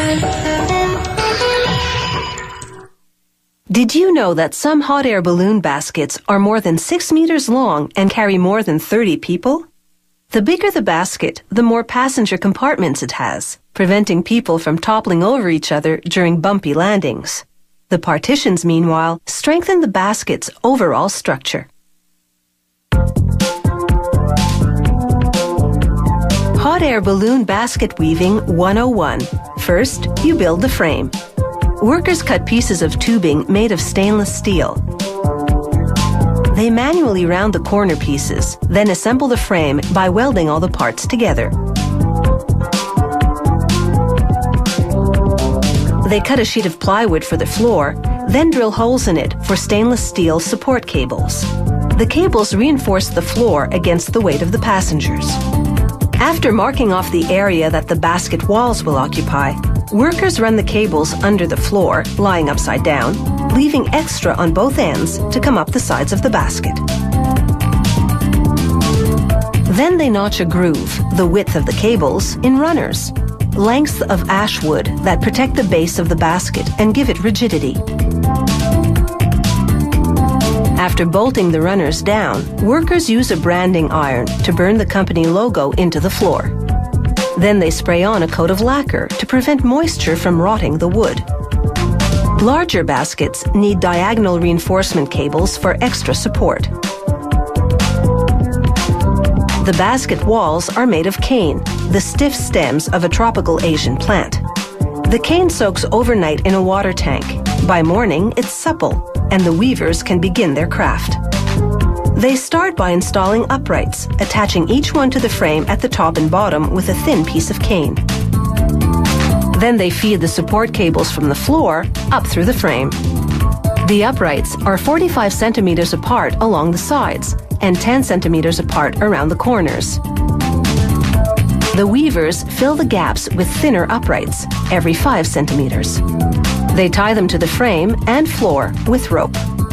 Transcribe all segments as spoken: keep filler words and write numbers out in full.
Did you know that some hot air balloon baskets are more than six meters long and carry more than thirty people? The bigger the basket, the more passenger compartments it has, preventing people from toppling over each other during bumpy landings. The partitions, meanwhile, strengthen the basket's overall structure. Hot air balloon basket weaving one oh one. First, you build the frame. Workers cut pieces of tubing made of stainless steel. They manually round the corner pieces, then assemble the frame by welding all the parts together. They cut a sheet of plywood for the floor, then drill holes in it for stainless steel support cables. The cables reinforce the floor against the weight of the passengers. After marking off the area that the basket walls will occupy, workers run the cables under the floor, lying upside down, leaving extra on both ends to come up the sides of the basket. Then they notch a groove, the width of the cables, in runners, lengths of ash wood that protect the base of the basket and give it rigidity. After bolting the runners down, workers use a branding iron to burn the company logo into the floor. Then they spray on a coat of lacquer to prevent moisture from rotting the wood. Larger baskets need diagonal reinforcement cables for extra support. The basket walls are made of cane, the stiff stems of a tropical Asian plant. The cane soaks overnight in a water tank. By morning, it's supple, and the weavers can begin their craft. They start by installing uprights, attaching each one to the frame at the top and bottom with a thin piece of cane. Then they feed the support cables from the floor up through the frame. The uprights are forty-five centimeters apart along the sides and ten centimeters apart around the corners. The weavers fill the gaps with thinner uprights every five centimeters. They tie them to the frame and floor with rope.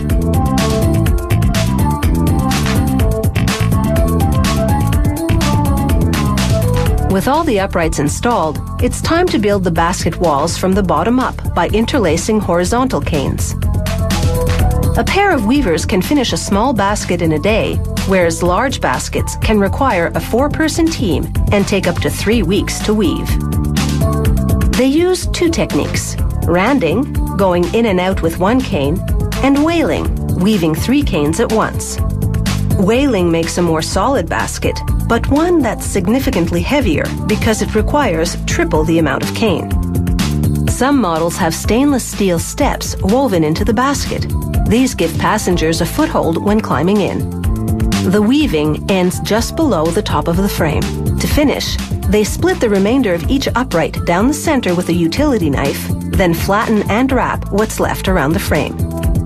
With all the uprights installed, it's time to build the basket walls from the bottom up by interlacing horizontal canes. A pair of weavers can finish a small basket in a day, whereas large baskets can require a four-person team and take up to three weeks to weave. They use two techniques: randing, going in and out with one cane, and whaling, weaving three canes at once. Whaling makes a more solid basket, but one that's significantly heavier because it requires triple the amount of cane. Some models have stainless steel steps woven into the basket. These give passengers a foothold when climbing in. The weaving ends just below the top of the frame. To finish, they split the remainder of each upright down the center with a utility knife, then flatten and wrap what's left around the frame.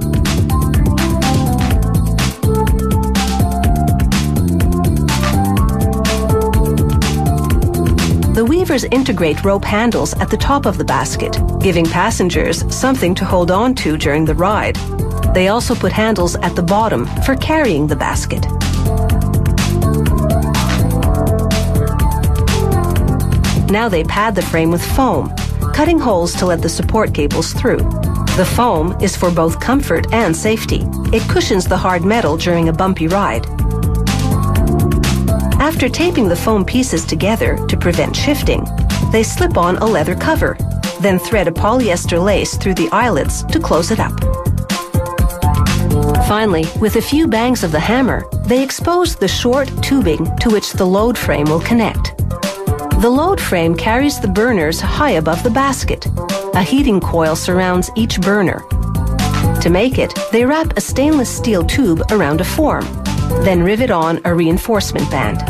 The weavers integrate rope handles at the top of the basket, giving passengers something to hold on to during the ride. They also put handles at the bottom for carrying the basket. Now they pad the frame with foam, cutting holes to let the support cables through. The foam is for both comfort and safety. It cushions the hard metal during a bumpy ride. After taping the foam pieces together to prevent shifting, they slip on a leather cover, then thread a polyester lace through the eyelets to close it up. Finally, with a few bangs of the hammer, they expose the short tubing to which the load frame will connect. The load frame carries the burners high above the basket. A heating coil surrounds each burner. To make it, they wrap a stainless steel tube around a form, then rivet on a reinforcement band.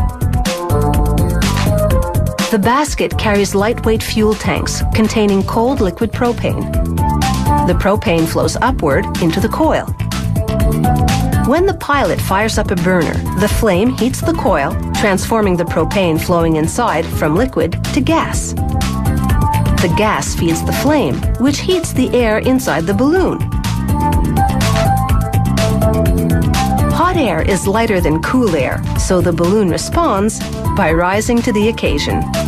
The basket carries lightweight fuel tanks containing cold liquid propane. The propane flows upward into the coil. When the pilot fires up a burner, the flame heats the coil, transforming the propane flowing inside from liquid to gas. The gas feeds the flame, which heats the air inside the balloon. Hot air is lighter than cool air, so the balloon responds by rising to the occasion.